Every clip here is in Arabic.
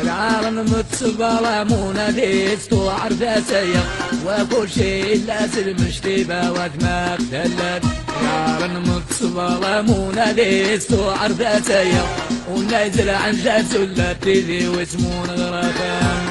العالم متصبلمون ديستو عرفتيا وكل شيء لازم مشتبه ودماغ دلت. العالم متصبلمون ديستو عرفتيا ونازل عن جاسو التيذي واسمون غرفان.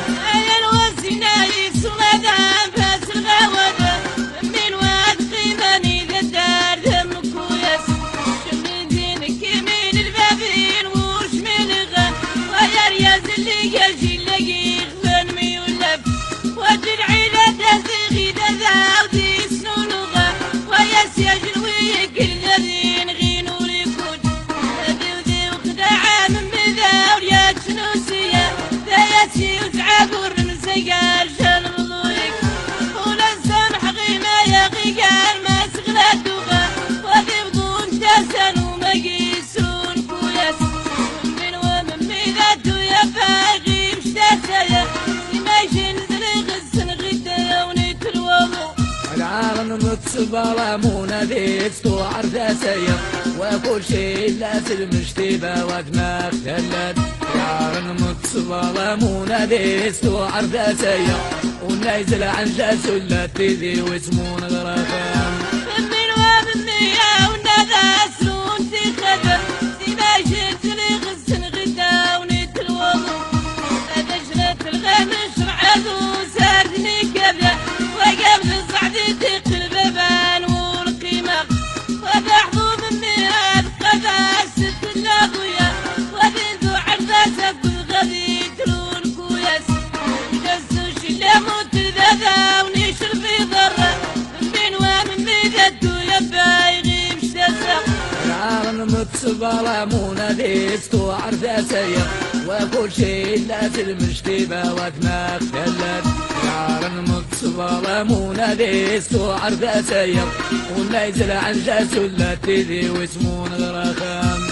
متصبلمون ديستو عرفتيا وكل شيء لازم مشتبه ودماغ دلت. العالم متصبلمون ديستو عرفتيا ونازل عن جاسو التيذي واسمون غرفان. متصبلمون ديستو عرفتيا وكل شيء لازم مشتبه ودماغ دلت. العالم متصبلمون ديستو عرفتيا ونازل عن جاسو التيذي واسمون غرفان.